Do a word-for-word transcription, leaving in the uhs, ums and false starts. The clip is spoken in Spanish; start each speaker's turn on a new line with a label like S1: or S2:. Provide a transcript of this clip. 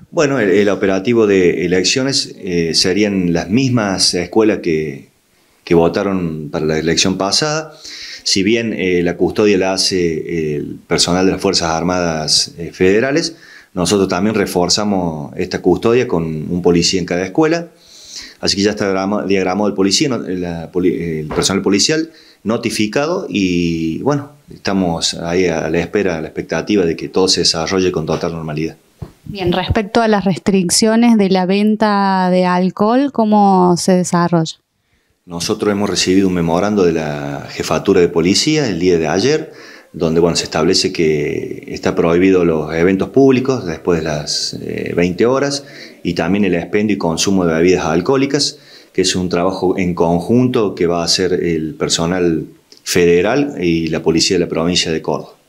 S1: Bueno, el, el operativo de elecciones eh, serían las mismas escuelas que, que votaron para la elección pasada. Si bien eh, la custodia la hace el personal de las Fuerzas Armadas eh, Federales, nosotros también reforzamos esta custodia con un policía en cada escuela. Así que ya está diagramado el policía, la, el personal policial notificado y bueno, estamos ahí a la espera, a la expectativa de que todo se desarrolle con total normalidad.
S2: Bien, respecto a las restricciones de la venta de alcohol, ¿cómo se desarrolla?
S1: Nosotros hemos recibido un memorando de la Jefatura de Policía el día de ayer, donde bueno, se establece que está prohibido los eventos públicos después de las eh, veinte horas y también el expendio y consumo de bebidas alcohólicas, que es un trabajo en conjunto que va a hacer el personal federal y la policía de la provincia de Córdoba.